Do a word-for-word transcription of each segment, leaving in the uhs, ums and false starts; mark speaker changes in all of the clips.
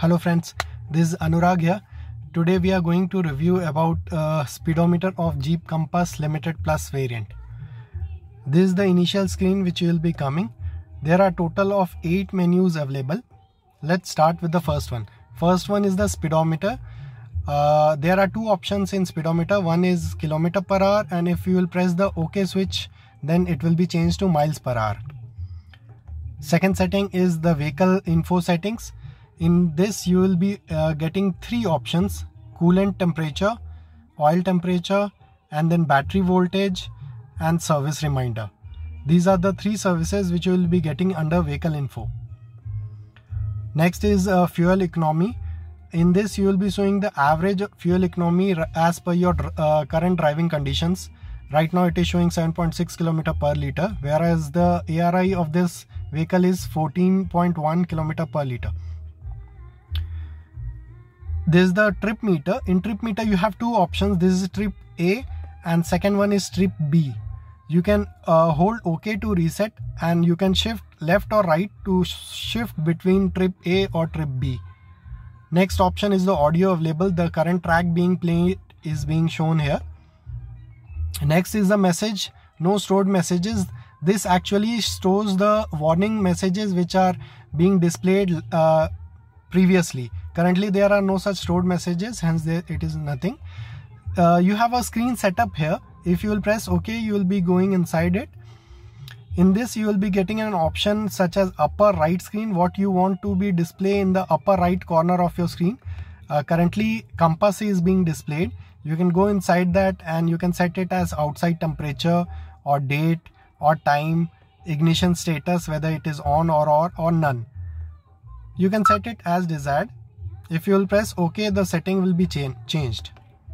Speaker 1: Hello friends, this is Anurag here. Today we are going to review about uh, speedometer of Jeep Compass Limited Plus variant. This is the initial screen which will be coming. There are total of eight menus available. Let's start with the first one. First one is the speedometer. Uh, there are two options in speedometer. One is kilometer per hour, and if you will press the OK switch, then it will be changed to miles per hour. Second setting is the vehicle info settings. In this you will be uh, getting three options: coolant temperature, oil temperature, and then battery voltage and service reminder. These are the three services which you will be getting under vehicle info. Next is uh, fuel economy. In this you will be showing the average fuel economy as per your uh, current driving conditions. Right now it is showing seven point six kilometer per liter, whereas the A R I of this vehicle is fourteen point one kilometer per liter. This is the trip meter. In trip meter you have two options. This is trip A and second one is trip B. You can uh, hold OK to reset, and you can shift left or right to shift between trip A or trip B. Next option is the audio available. The current track being played is being shown here. Next is the message. No stored messages. This actually stores the warning messages which are being displayed uh, previously. Currently there are no such stored messages, hence there it is nothing. Uh, you have a screen setup here. If you will press OK, you will be going inside it. In this you will be getting an option such as upper right screen, what you want to be displayed in the upper right corner of your screen. Uh, currently compass is being displayed. You can go inside that and you can set it as outside temperature or date or time, ignition status, whether it is on or or, or none. You can set it as desired. If you will press OK, the setting will be cha changed.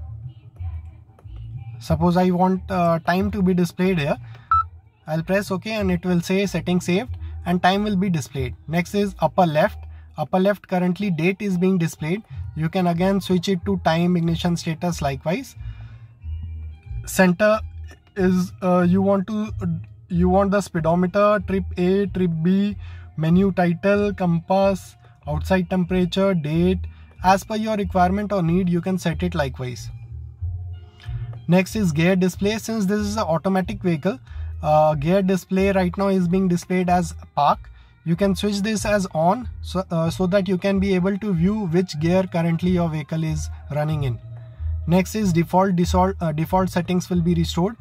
Speaker 1: Suppose I want uh, time to be displayed here. I'll press OK and it will say setting saved and time will be displayed. Next is upper left. Upper left, currently date is being displayed. You can again switch it to time, ignition status likewise. Center is uh, you want to you want the speedometer, trip A, trip B, menu title, compass, outside temperature, date. As per your requirement or need, you can set it likewise. Next is gear display. Since this is an automatic vehicle, uh, gear display right now is being displayed as park. You can switch this as on so, uh, so that you can be able to view which gear currently your vehicle is running in. Next is default default, uh, default settings will be restored.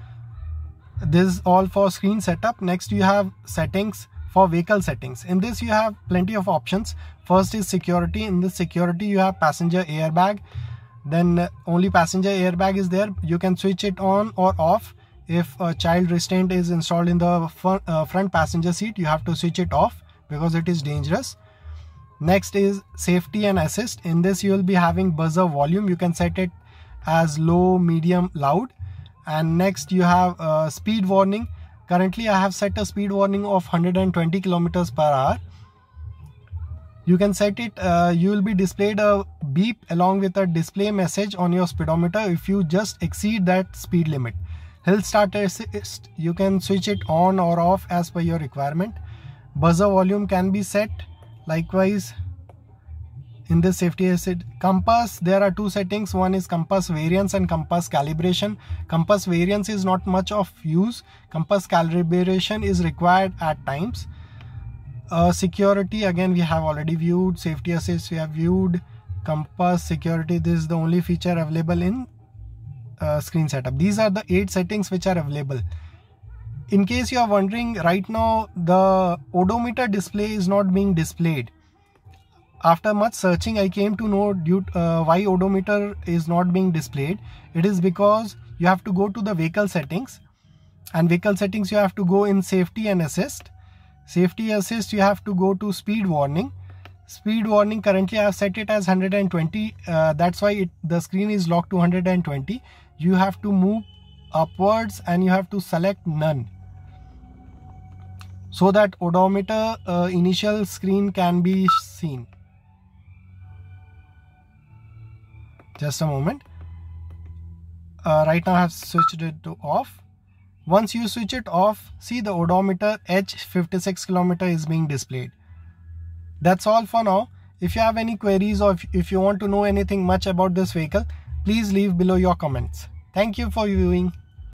Speaker 1: This is all for screen setup. Next you have settings for vehicle settings. In this you have plenty of options. First is security. In this security you have passenger airbag. Then uh, only passenger airbag is there. You can switch it on or off. If a child restraint is installed in the front, uh, front passenger seat, you have to switch it off because it is dangerous. Next is safety and assist. In this you will be having buzzer volume. You can set it as low, medium, loud. And next you have uh, speed warning. Currently I have set a speed warning of one hundred twenty kilometers per hour. You can set it, uh, you will be displayed a beep along with a display message on your speedometer if you just exceed that speed limit. Hill start assist, you can switch it on or off as per your requirement. Buzzer volume can be set likewise. In this safety assist, compass, there are two settings. One is compass variance and compass calibration. Compass variance is not much of use. Compass calibration is required at times. Uh, security, again we have already viewed. Safety assist we have viewed. Compass, security, this is the only feature available in uh, screen setup. These are the eight settings which are available. In case you are wondering, right now the odometer display is not being displayed. After much searching, I came to know due uh, why odometer is not being displayed. It is because you have to go to the vehicle settings, and vehicle settings you have to go in safety and assist. Safety assist you have to go to speed warning. Speed warning, currently I have set it as one hundred twenty. Uh, that's why it, the screen is locked to one hundred twenty. You have to move upwards and you have to select none, so that odometer uh, initial screen can be seen. Just a moment. Uh, right now I have switched it to off. Once you switch it off, see the odometer H fifty-six kilometer is being displayed. That's all for now. If you have any queries or if, if you want to know anything much about this vehicle, please leave below your comments. Thank you for viewing.